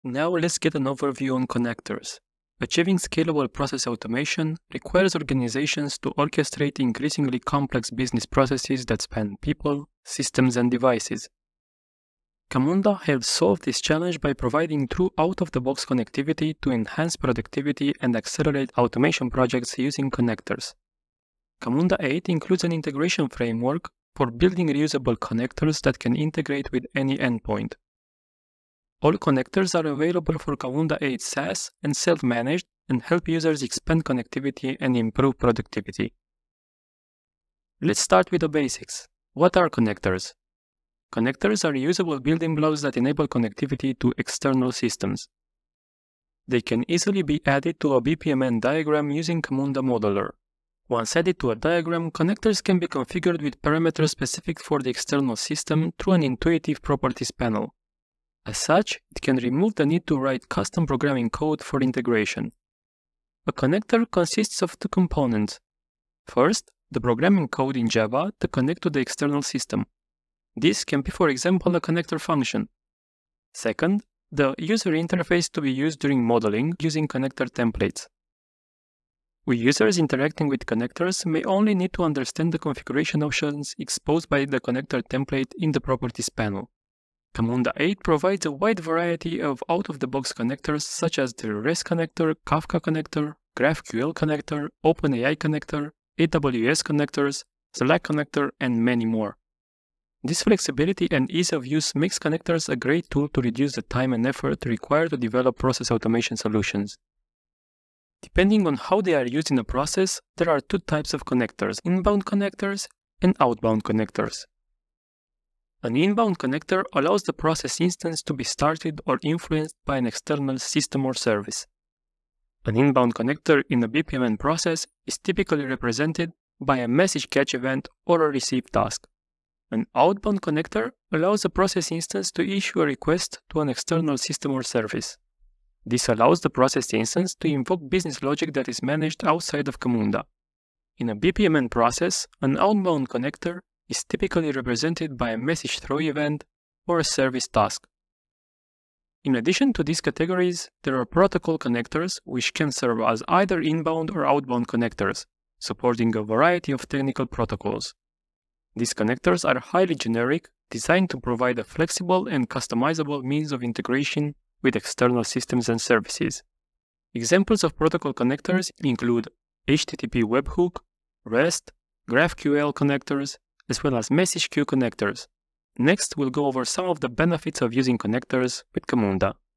Now let's get an overview on connectors. Achieving scalable process automation requires organizations to orchestrate increasingly complex business processes that span people, systems, and devices. Camunda helps solve this challenge by providing true out-of-the-box connectivity to enhance productivity and accelerate automation projects using connectors. Camunda 8 includes an integration framework for building reusable connectors that can integrate with any endpoint. All connectors are available for Camunda 8 SaaS and self-managed and help users expand connectivity and improve productivity. Let's start with the basics. What are connectors? Connectors are reusable building blocks that enable connectivity to external systems. They can easily be added to a BPMN diagram using Camunda Modeler. Once added to a diagram, connectors can be configured with parameters specific for the external system through an intuitive properties panel. As such, it can remove the need to write custom programming code for integration. A connector consists of two components. First, the programming code in Java to connect to the external system. This can be, for example, a connector function. Second, the user interface to be used during modeling using connector templates. We users interacting with connectors may only need to understand the configuration options exposed by the connector template in the properties panel. Camunda 8 provides a wide variety of out-of-the-box connectors such as the REST connector, Kafka connector, GraphQL connector, OpenAI connector, AWS connectors, Slack connector, and many more. This flexibility and ease of use makes connectors a great tool to reduce the time and effort required to develop process automation solutions. Depending on how they are used in a process, there are two types of connectors: inbound connectors and outbound connectors. An inbound connector allows the process instance to be started or influenced by an external system or service. An inbound connector in a BPMN process is typically represented by a message catch event or a receive task. An outbound connector allows a process instance to issue a request to an external system or service. This allows the process instance to invoke business logic that is managed outside of Camunda. In a BPMN process, an outbound connector is typically represented by a message throw event or a service task. In addition to these categories, there are protocol connectors which can serve as either inbound or outbound connectors, supporting a variety of technical protocols. These connectors are highly generic, designed to provide a flexible and customizable means of integration with external systems and services. Examples of protocol connectors include HTTP webhook, REST, GraphQL connectors, as well as message queue connectors. Next, we'll go over some of the benefits of using connectors with Camunda.